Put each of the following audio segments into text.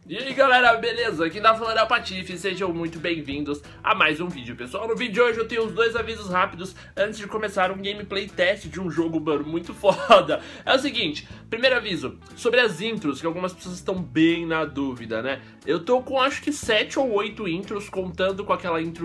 E aí galera, beleza? Aqui tá falando é o Patife, sejam muito bem-vindos a mais um vídeo, pessoal. No vídeo de hoje eu tenho os dois avisos rápidos antes de começar um gameplay teste de um jogo, mano, muito foda. É o seguinte, primeiro aviso, sobre as intros, que algumas pessoas estão bem na dúvida, né? Eu tô com acho que 7 ou 8 intros, contando com aquela intro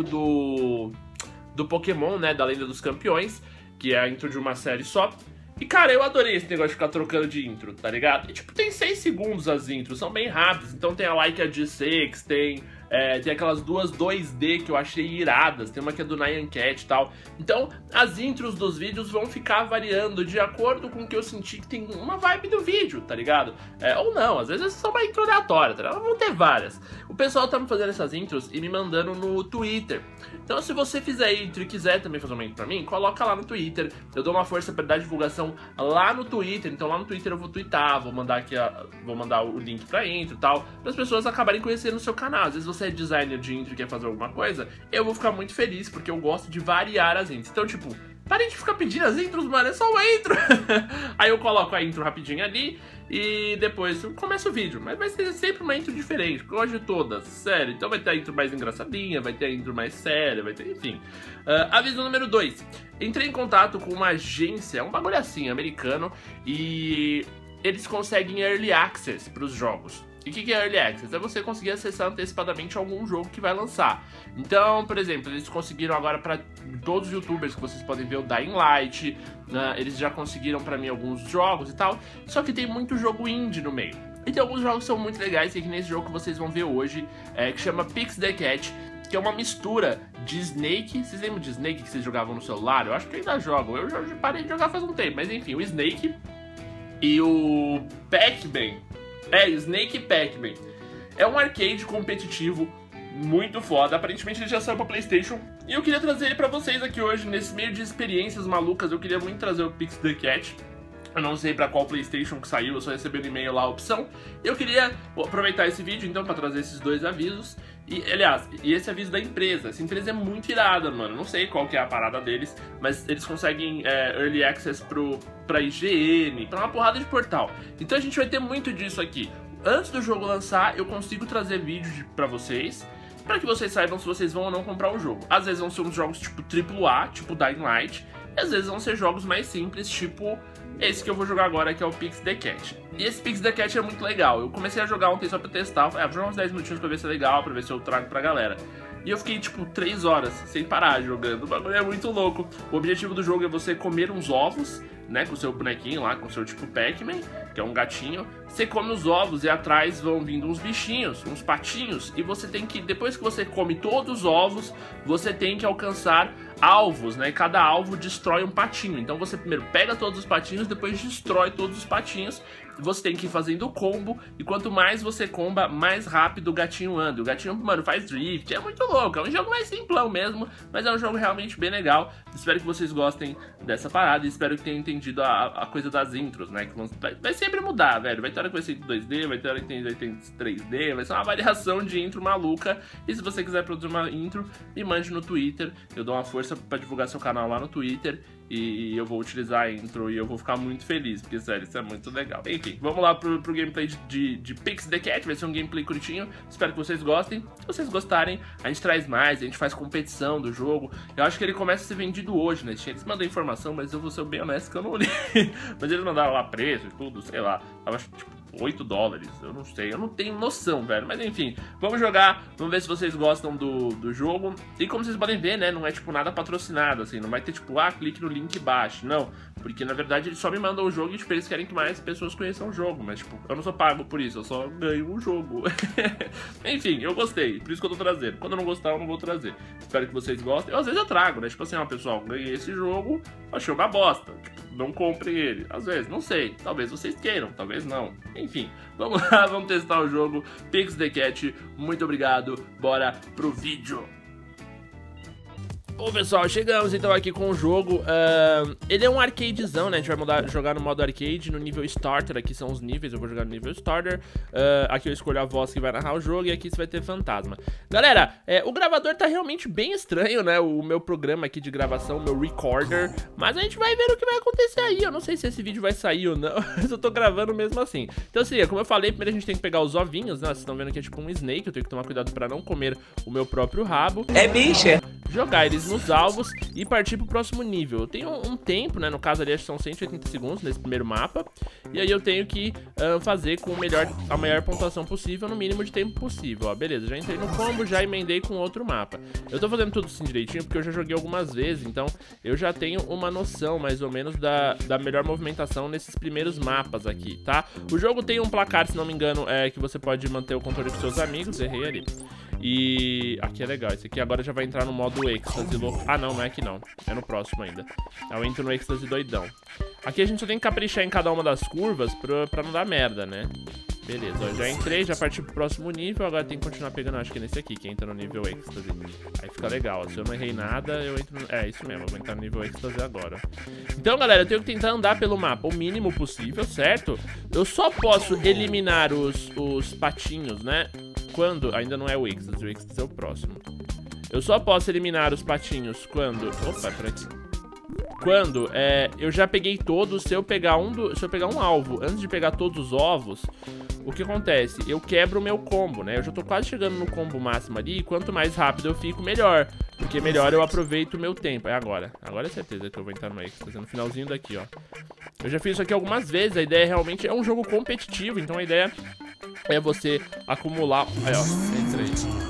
do Pokémon, né, da Lenda dos Campeões, que é a intro de uma série só. E cara, eu adorei esse negócio de ficar trocando de intro, tá ligado? E tipo, tem 6 segundos as intros, são bem rápidas. Então tem a Like a G6, tem aquelas duas 2D que eu achei iradas, tem uma que é do Nyan Cat e tal. Então as intros dos vídeos vão ficar variando de acordo com o que eu senti que tem uma vibe do vídeo, tá ligado? Ou não, às vezes é só uma intro aleatória, tá ligado? Vão ter várias. O pessoal tá me fazendo essas intros e me mandando no Twitter. Então se você fizer intro e quiser também fazer uma intro pra mim, coloca lá no Twitter. Eu dou uma força pra dar divulgação lá no Twitter. Então lá no Twitter eu vou twittar, vou mandar aqui vou mandar o link pra intro e tal, para as pessoas acabarem conhecendo o seu canal. Às vezes você é designer de intro e quer fazer alguma coisa, eu vou ficar muito feliz, porque eu gosto de variar as intros. Então tipo, parem de ficar pedindo as intros, mano, é só uma intro. Aí eu coloco a intro rapidinho ali e depois eu começo o vídeo. Mas vai ser sempre uma intro diferente, porque eu gosto de todas, sério. Então vai ter a intro mais engraçadinha, vai ter a intro mais séria, vai ter, enfim. Aviso número 2. Entrei em contato com uma agência, um bagulho assim, americano, e eles conseguem Early Access para os jogos. E o que é Early Access? É você conseguir acessar antecipadamente algum jogo que vai lançar. Então, por exemplo, eles conseguiram agora para todos os youtubers que vocês podem ver o Dying Light, né? Eles já conseguiram para mim alguns jogos e tal, só que tem muito jogo indie no meio. E tem alguns jogos que são muito legais, que nesse jogo que vocês vão ver hoje, que chama Pix the Cat, que é uma mistura de Snake. Vocês lembram de Snake que vocês jogavam no celular? Eu acho que ainda jogam, eu já parei de jogar faz um tempo, mas enfim, o Snake e o Pac-Man. Snake e Pac-Man. É um arcade competitivo muito foda. Aparentemente ele já saiu pra PlayStation. E eu queria trazer ele pra vocês aqui hoje, nesse meio de experiências malucas. Eu queria muito trazer o Pix the Cat. Eu não sei pra qual PlayStation que saiu, eu só recebi no e-mail lá a opção. Eu queria aproveitar esse vídeo então pra trazer esses dois avisos. E, aliás, esse aviso da empresa. Essa empresa é muito irada, mano. Não sei qual que é a parada deles, mas eles conseguem Early Access pra IGN, pra uma porrada de portal. Então a gente vai ter muito disso aqui. Antes do jogo lançar, eu consigo trazer vídeos pra vocês, pra que vocês saibam se vocês vão ou não comprar o jogo. Às vezes vão ser uns jogos tipo AAA, tipo Dying Light, e às vezes vão ser jogos mais simples, tipo esse que eu vou jogar agora, que é o Pix the Cat. E esse Pix the Cat é muito legal. Eu comecei a jogar ontem só pra testar. Vou jogar uns 10 minutinhos pra ver se é legal, pra ver se eu trago pra galera. E eu fiquei, tipo, 3 horas sem parar jogando. O bagulho é muito louco. O objetivo do jogo é você comer uns ovos, né, com o seu bonequinho lá, com o seu tipo Pac-Man, que é um gatinho. Você come os ovos e atrás vão vindo uns bichinhos, uns patinhos. E você tem que, depois que você come todos os ovos, você tem que alcançar alvos, né? Cada alvo destrói um patinho. Então você primeiro pega todos os patinhos, depois destrói todos os patinhos. Você tem que ir fazendo combo, e quanto mais você comba, mais rápido o gatinho anda. O gatinho, mano, faz drift, é muito louco. É um jogo mais simplão mesmo, mas é um jogo realmente bem legal. Espero que vocês gostem dessa parada e espero que tenham entendido a coisa das intros, né? Que vai sempre mudar, velho. Vai ter hora que vai ser 2D, vai ter hora que vai ter 3D, vai ser uma variação de intro maluca. E se você quiser produzir uma intro, me mande no Twitter. Eu dou uma força pra divulgar seu canal lá no Twitter. E eu vou utilizar a intro e eu vou ficar muito feliz, porque sério, isso é muito legal. Enfim, vamos lá pro gameplay de Pix the Cat. Vai ser um gameplay curtinho, espero que vocês gostem. Se vocês gostarem, a gente traz mais, a gente faz competição do jogo. Eu acho que ele começa a ser vendido hoje, né? Eles mandam informação, mas eu vou ser bem honesto que eu não li. Mas eles mandaram lá preço e tudo, sei lá. Tava tipo $8, eu não sei, eu não tenho noção, velho. Mas enfim, vamos jogar, vamos ver se vocês gostam do jogo. E como vocês podem ver, né, não é tipo nada patrocinado, assim. Não vai ter tipo, clique no link embaixo, não. Porque na verdade eles só me mandam o jogo e tipo, eles querem que mais pessoas conheçam o jogo. Mas tipo, eu não sou pago por isso, eu só ganho o jogo. Enfim, eu gostei, por isso que eu tô trazendo. Quando eu não gostar, eu não vou trazer. Espero que vocês gostem. Às vezes eu trago, né, tipo assim, pessoal, ganhei esse jogo, achei uma bosta, tipo, não comprem ele. Às vezes, não sei, talvez vocês queiram, talvez não. Enfim, vamos lá, vamos testar o jogo Pix the Cat. Muito obrigado, bora pro vídeo. Bom, pessoal, chegamos então aqui com o jogo. Ele é um arcadezão, né? A gente vai jogar no modo arcade, no nível Starter. Aqui são os níveis, eu vou jogar no nível Starter. Aqui eu escolho a voz que vai narrar o jogo e aqui você vai ter fantasma. Galera, o gravador tá realmente bem estranho, né? O meu programa aqui de gravação, o meu recorder. Mas a gente vai ver o que vai acontecer aí. Eu não sei se esse vídeo vai sair ou não, mas eu tô gravando mesmo assim. Então assim, como eu falei, primeiro a gente tem que pegar os ovinhos, né? Vocês estão vendo que é tipo um snake, eu tenho que tomar cuidado pra não comer o meu próprio rabo. É bicha! Jogar eles nos alvos e partir pro próximo nível. Eu tenho um tempo, né? No caso ali, acho que são 180 segundos nesse primeiro mapa. E aí eu tenho que fazer com a maior pontuação possível, no mínimo de tempo possível. Ó, beleza, já entrei no combo, já emendei com outro mapa. Eu tô fazendo tudo assim direitinho porque eu já joguei algumas vezes, então eu já tenho uma noção, mais ou menos, da melhor movimentação nesses primeiros mapas aqui, tá? O jogo tem um placar, se não me engano, que você pode manter o controle com seus amigos. Errei ali. E aqui é legal, esse aqui agora já vai entrar no modo êxtase louco. Ah não, não é aqui não, é no próximo ainda. Eu entro no êxtase doidão. Aqui a gente só tem que caprichar em cada uma das curvas pra não dar merda, né? Beleza, ó, já entrei, já parti pro próximo nível. Agora tem que continuar pegando, acho que nesse aqui, que entra no nível êxtase. Aí fica legal, ó, se eu não errei nada, eu entro no... É, isso mesmo, eu vou entrar no nível êxtase agora. Então, galera, eu tenho que tentar andar pelo mapa o mínimo possível, certo? Eu só posso eliminar os patinhos, né? Quando... Ainda não é o êxtase é o próximo. Eu só posso eliminar os patinhos quando... Opa, é por aqui. Quando eu já peguei todos. Se eu pegar um alvo antes de pegar todos os ovos, o que acontece? Eu quebro o meu combo, né? Eu já tô quase chegando no combo máximo ali. E quanto mais rápido eu fico, melhor. Porque melhor eu aproveito o meu tempo. É agora. Agora é certeza que eu vou entrar no êxtase. No finalzinho daqui, ó. Eu já fiz isso aqui algumas vezes. A ideia realmente é um jogo competitivo. Então a ideia é você acumular... Aí, ó. Entrei.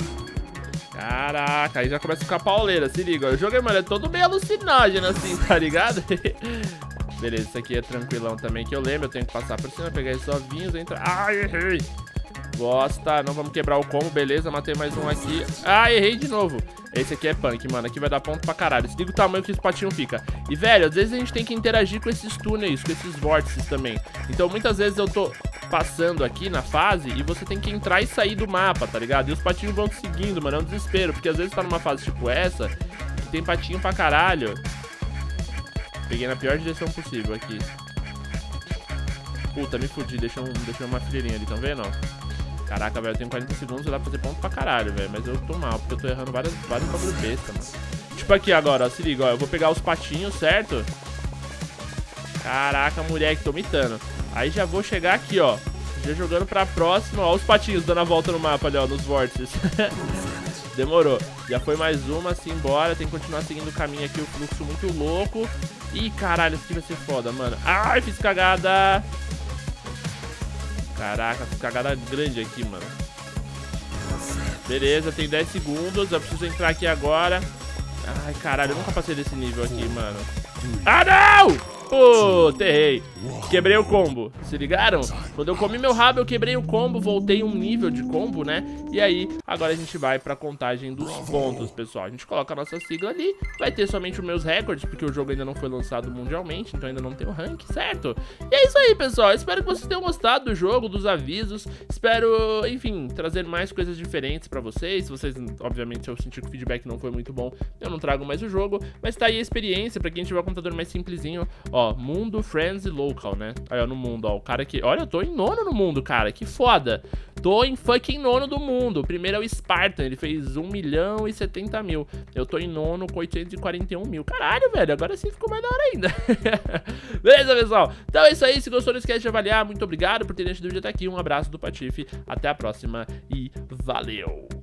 Caraca, aí já começa a ficar pauleira, se liga. O jogo, mano, é todo meio alucinógeno assim, tá ligado? Beleza, isso aqui é tranquilão também, que eu lembro. Eu tenho que passar por cima, pegar esses ovinhos, entrar... Ai, errei. Gosta, não vamos quebrar o combo, beleza, matei mais um aqui. Ah, errei de novo. Esse aqui é punk, mano, aqui vai dar ponto pra caralho. Se liga o tamanho que esse patinho fica. E, velho, às vezes a gente tem que interagir com esses túneis, com esses vórtices também. Então, muitas vezes eu tô passando aqui na fase e você tem que entrar e sair do mapa, tá ligado? E os patinhos vão te seguindo, mano, é um desespero. Porque às vezes tá numa fase tipo essa, que tem patinho pra caralho. Peguei na pior direção possível aqui. Puta, me fudi, deixa uma fileirinha ali, tão vendo? Caraca, velho, eu tenho 40 segundos e dá pra fazer ponto pra caralho, velho. Mas eu tô mal, porque eu tô errando vários bagulho besta, mano. Tipo aqui agora, ó, se liga, ó. Eu vou pegar os patinhos, certo? Caraca, moleque, tô mitando. Aí já vou chegar aqui, ó. Já jogando pra próxima, ó. Os patinhos dando a volta no mapa ali, ó, nos vórtices. Demorou. Já foi mais uma, assim, bora. Tem que continuar seguindo o caminho aqui, o fluxo muito louco. Ih, caralho, isso aqui vai ser foda, mano. Ai, fiz cagada. Caraca, fiz cagada grande aqui, mano. Beleza, tem 10 segundos. Eu preciso entrar aqui agora. Ai, caralho, eu nunca passei desse nível aqui, mano. Ah, não! Puta, errei. Quebrei o combo, se ligaram? Quando eu comi meu rabo, eu quebrei o combo. Voltei um nível de combo, né? E aí, agora a gente vai pra contagem dos pontos, pessoal. A gente coloca a nossa sigla ali. Vai ter somente os meus recordes, porque o jogo ainda não foi lançado mundialmente. Então ainda não tem o rank, certo? E é isso aí, pessoal. Espero que vocês tenham gostado do jogo, dos avisos. Espero, enfim, trazer mais coisas diferentes pra vocês. Se vocês, obviamente, se eu sentir que o feedback não foi muito bom, eu não trago mais o jogo. Mas tá aí a experiência pra quem tiver um computador mais simplesinho. Ó, mundo, friends e local, né? Aí, ó, no mundo, ó, o cara aqui... Olha, eu tô em nono no mundo, cara, que foda. Tô em fucking nono do mundo. O primeiro é o Spartan, ele fez 1.070.000. Eu tô em nono com 841 mil. Caralho, velho, agora sim ficou mais da hora ainda. Beleza, pessoal? Então é isso aí, se gostou, não esquece de avaliar. Muito obrigado por terem assistido o vídeo até aqui. Um abraço do Patife, até a próxima e valeu!